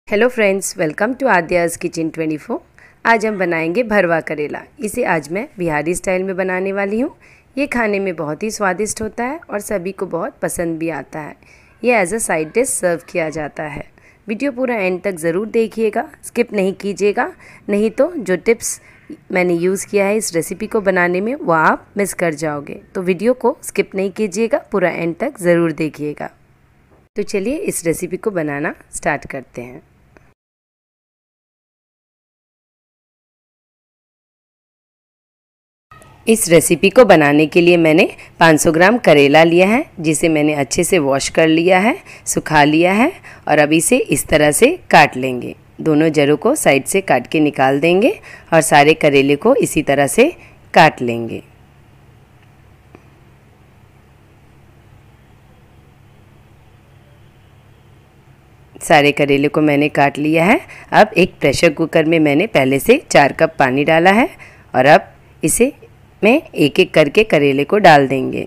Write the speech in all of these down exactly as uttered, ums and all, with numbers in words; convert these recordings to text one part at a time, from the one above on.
Hello friends, welcome to Aadya's kitchen twenty four. आज हम बनाएंगे भरवा करेला। इसे आज मैं बिहारी स्टाइल में बनाने वाली हूँ। ये खाने में बहुत ही स्वादिष्ट होता है और सभी को बहुत पसंद भी आता है। ये as a side dish serve किया जाता है। वीडियो पूरा एंड तक ज़रूर देखिएगा, स्किप नहीं कीजिएगा, नहीं तो जो टिप्स मैंने यूज़ किया है इस रेसिपी को बनाने में वो आप मिस कर जाओगे। तो वीडियो को स्किप नहीं कीजिएगा, पूरा एंड तक ज़रूर देखिएगा। तो चलिए इस रेसिपी को बनाना स्टार्ट करते हैं। इस रेसिपी को बनाने के लिए मैंने पाँच सौ ग्राम करेला लिया है, जिसे मैंने अच्छे से वॉश कर लिया है, सुखा लिया है और अब इसे इस तरह से काट लेंगे। दोनों जड़ों को साइड से काट के निकाल देंगे और सारे करेले को इसी तरह से काट लेंगे। सारे करेले को मैंने काट लिया है। अब एक प्रेशर कुकर में मैंने पहले से चार कप पानी डाला है और अब इसे में एक एक करके करेले को डाल देंगे।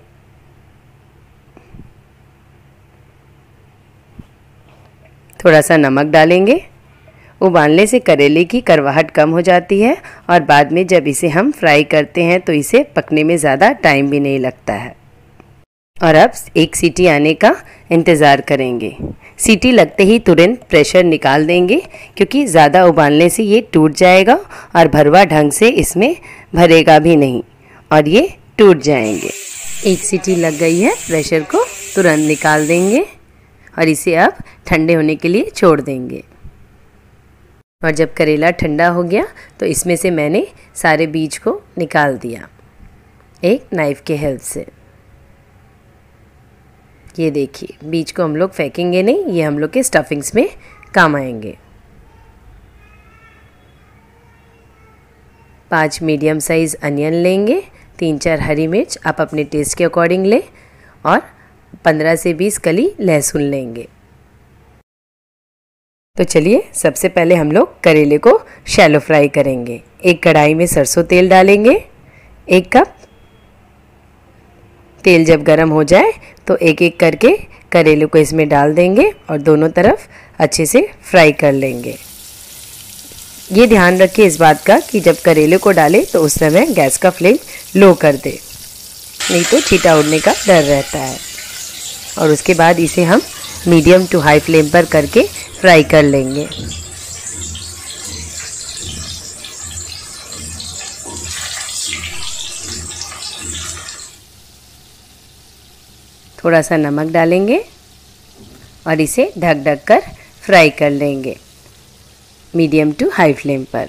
थोड़ा सा नमक डालेंगे। उबालने से करेले की कड़वाहट कम हो जाती है और बाद में जब इसे हम फ्राई करते हैं तो इसे पकने में ज़्यादा टाइम भी नहीं लगता है। और अब एक सीटी आने का इंतज़ार करेंगे। सीटी लगते ही तुरंत प्रेशर निकाल देंगे, क्योंकि ज़्यादा उबालने से ये टूट जाएगा और भरवा ढंग से इसमें भरेगा भी नहीं और ये टूट जाएंगे। एक सीटी लग गई है, प्रेशर को तुरंत निकाल देंगे और इसे अब ठंडे होने के लिए छोड़ देंगे। और जब करेला ठंडा हो गया तो इसमें से मैंने सारे बीज को निकाल दिया एक नाइफ़ के हेल्प से। ये देखिए, बीज को हम लोग फेंकेंगे नहीं, ये हम लोग के स्टफिंग्स में काम आएंगे। पाँच मीडियम साइज़ अनियन लेंगे, तीन चार हरी मिर्च आप अपने टेस्ट के अकॉर्डिंग लें और पंद्रह से बीस कली लहसुन लेंगे। तो चलिए सबसे पहले हम लोग करेले को शैलो फ्राई करेंगे। एक कढ़ाई में सरसों तेल डालेंगे, एक कप। तेल जब गर्म हो जाए तो एक एक करके करेले को इसमें डाल देंगे और दोनों तरफ अच्छे से फ्राई कर लेंगे। ये ध्यान रखिए इस बात का कि जब करेले को डालें तो उस समय गैस का फ्लेम लो कर दे, नहीं तो छींटा उड़ने का डर रहता है। और उसके बाद इसे हम मीडियम टू हाई फ्लेम पर करके फ्राई कर लेंगे। थोड़ा सा नमक डालेंगे और इसे ढक ढक कर फ्राई कर लेंगे मीडियम टू हाई फ्लेम पर।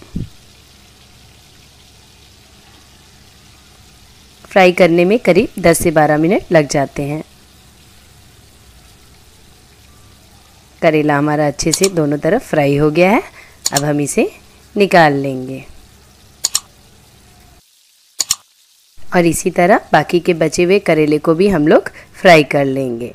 फ्राई करने में करीब दस से बारह मिनट लग जाते हैं। करेला हमारा अच्छे से दोनों तरफ फ्राई हो गया है। अब हम इसे निकाल लेंगे और इसी तरह बाकी के बचे हुए करेले को भी हम लोग फ्राई कर लेंगे।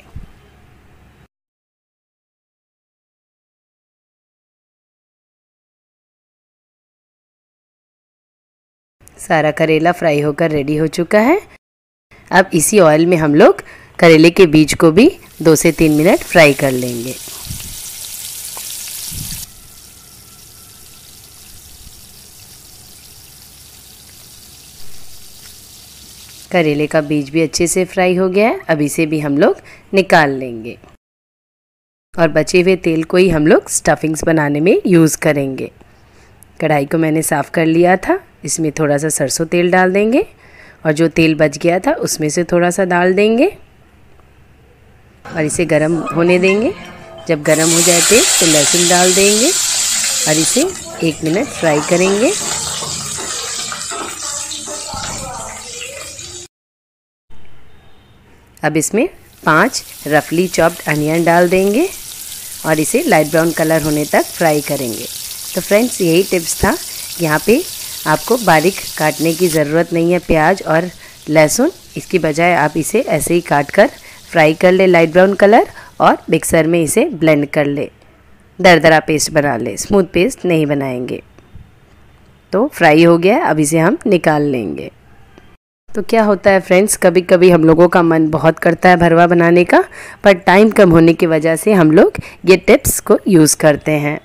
सारा करेला फ्राई होकर रेडी हो चुका है। अब इसी ऑयल में हम लोग करेले के बीज को भी दो से तीन मिनट फ्राई कर लेंगे। करेले का बीज भी अच्छे से फ्राई हो गया है। अब इसे भी हम लोग निकाल लेंगे और बचे हुए तेल को ही हम लोग स्टफिंग्स बनाने में यूज़ करेंगे। कढ़ाई को मैंने साफ़ कर लिया था, इसमें थोड़ा सा सरसों तेल डाल देंगे और जो तेल बच गया था उसमें से थोड़ा सा डाल देंगे और इसे गरम होने देंगे। जब गरम हो जाए तेल तो लहसुन डाल देंगे और इसे एक मिनट फ्राई करेंगे। अब इसमें पांच रफली चॉप्ड अनियन डाल देंगे और इसे लाइट ब्राउन कलर होने तक फ्राई करेंगे। तो फ्रेंड्स, यही टिप्स था। यहाँ पे आपको बारीक काटने की ज़रूरत नहीं है प्याज और लहसुन, इसकी बजाय आप इसे ऐसे ही काट कर फ्राई कर ले लाइट ब्राउन कलर और मिक्सर में इसे ब्लेंड कर ले, दरदरा पेस्ट बना ले, स्मूथ पेस्ट नहीं बनाएंगे। तो फ्राई हो गया, अब इसे हम निकाल लेंगे। तो क्या होता है फ्रेंड्स, कभी कभी हम लोगों का मन बहुत करता है भरवा बनाने का, पर टाइम कम होने की वजह से हम लोग ये टिप्स को यूज़ करते हैं।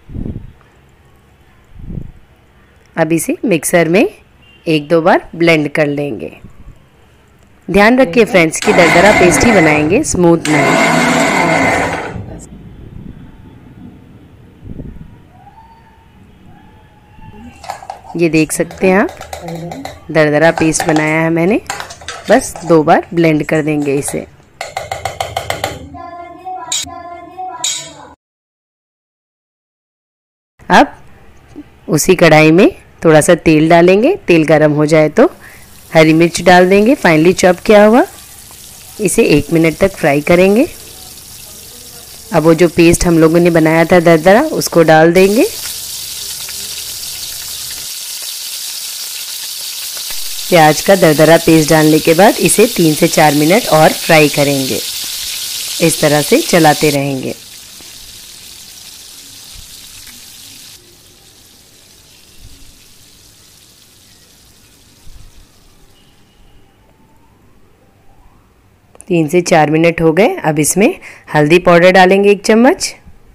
अब इसे मिक्सर में एक दो बार ब्लेंड कर लेंगे। ध्यान रखिए फ्रेंड्स कि दरदरा पेस्ट ही बनाएंगे, स्मूथ नहीं। ये देख सकते हैं आप, दरदरा पेस्ट बनाया है मैंने। बस दो बार ब्लेंड कर देंगे इसे। अब उसी कढ़ाई में थोड़ा सा तेल डालेंगे। तेल गरम हो जाए तो हरी मिर्च डाल देंगे, फाइनली चॉप किया हुआ। इसे एक मिनट तक फ्राई करेंगे। अब वो जो पेस्ट हम लोगों ने बनाया था दरदरा, उसको डाल देंगे। प्याज का दरदरा पेस्ट डालने के बाद इसे तीन से चार मिनट और फ्राई करेंगे। इस तरह से चलाते रहेंगे। तीन से चार मिनट हो गए। अब इसमें हल्दी पाउडर डालेंगे एक चम्मच,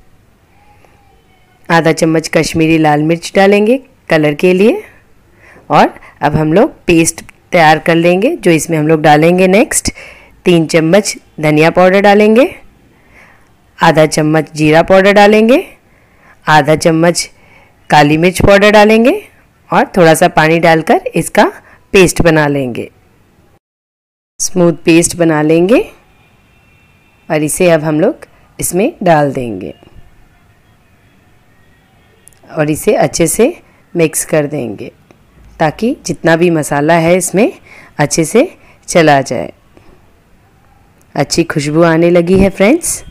आधा चम्मच कश्मीरी लाल मिर्च डालेंगे कलर के लिए, और अब हम लोग पेस्ट तैयार कर लेंगे जो इसमें हम लोग डालेंगे नेक्स्ट। तीन चम्मच धनिया पाउडर डालेंगे, आधा चम्मच जीरा पाउडर डालेंगे, आधा चम्मच काली मिर्च पाउडर डालेंगे और थोड़ा सा पानी डालकर इसका पेस्ट बना लेंगे। स्मूथ पेस्ट बना लेंगे और इसे अब हम लोग इसमें डाल देंगे और इसे अच्छे से मिक्स कर देंगे ताकि जितना भी मसाला है इसमें अच्छे से चला जाए। अच्छी खुशबू आने लगी है फ्रेंड्स।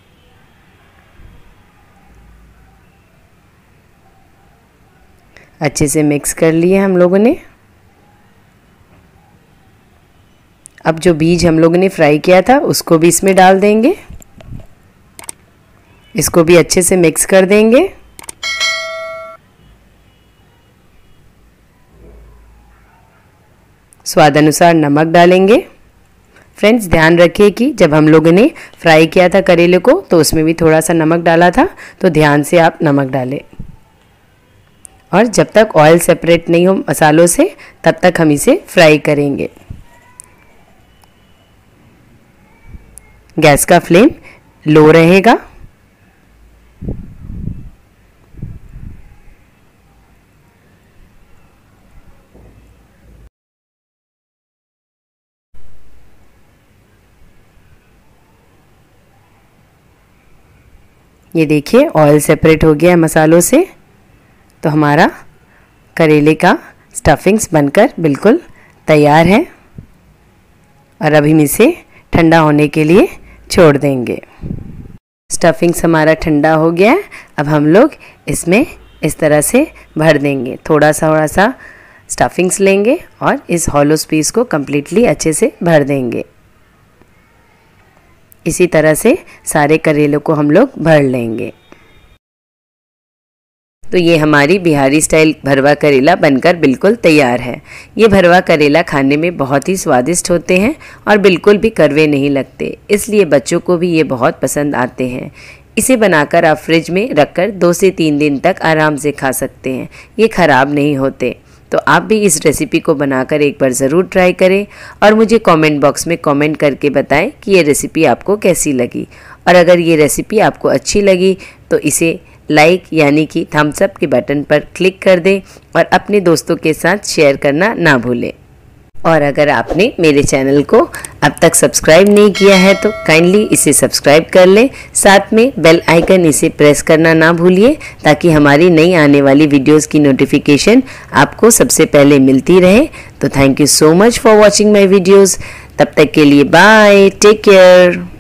अच्छे से मिक्स कर लिए हम लोगों ने। अब जो बीज हम लोगों ने फ्राई किया था उसको भी इसमें डाल देंगे। इसको भी अच्छे से मिक्स कर देंगे। स्वाद अनुसार नमक डालेंगे। फ्रेंड्स ध्यान रखिए कि जब हम लोगों ने फ्राई किया था करेले को तो उसमें भी थोड़ा सा नमक डाला था, तो ध्यान से आप नमक डालें। और जब तक ऑयल सेपरेट नहीं हो मसालों से तब तक हम इसे फ्राई करेंगे। गैस का फ्लेम लो रहेगा। ये देखिए ऑयल सेपरेट हो गया है मसालों से, तो हमारा करेले का स्टफिंग्स बनकर बिल्कुल तैयार है। और अभी हम इसे ठंडा होने के लिए छोड़ देंगे। स्टफिंग्स हमारा ठंडा हो गया है। अब हम लोग इसमें इस तरह से भर देंगे। थोड़ा सा थोड़ा सा स्टफिंग्स लेंगे और इस हॉलो पीस को कम्प्लीटली अच्छे से भर देंगे। इसी तरह से सारे करेलों को हम लोग भर लेंगे। तो ये हमारी बिहारी स्टाइल भरवा करेला बनकर बिल्कुल तैयार है। ये भरवा करेला खाने में बहुत ही स्वादिष्ट होते हैं और बिल्कुल भी कड़वे नहीं लगते, इसलिए बच्चों को भी ये बहुत पसंद आते हैं। इसे बनाकर आप फ्रिज में रखकर दो से तीन दिन तक आराम से खा सकते हैं। ये ख़राब नहीं होते। तो आप भी इस रेसिपी को बनाकर एक बार ज़रूर ट्राई करें और मुझे कमेंट बॉक्स में कमेंट करके बताएं कि ये रेसिपी आपको कैसी लगी। और अगर ये रेसिपी आपको अच्छी लगी तो इसे लाइक यानी कि थम्स अप के बटन पर क्लिक कर दें और अपने दोस्तों के साथ शेयर करना ना भूलें। और अगर आपने मेरे चैनल को अब तक सब्सक्राइब नहीं किया है तो काइंडली इसे सब्सक्राइब कर लें। साथ में बेल आइकन इसे प्रेस करना ना भूलिए ताकि हमारी नई आने वाली वीडियोस की नोटिफिकेशन आपको सबसे पहले मिलती रहे। तो thank you so much for watching my videos. तब तक के लिए बाय, टेक केयर।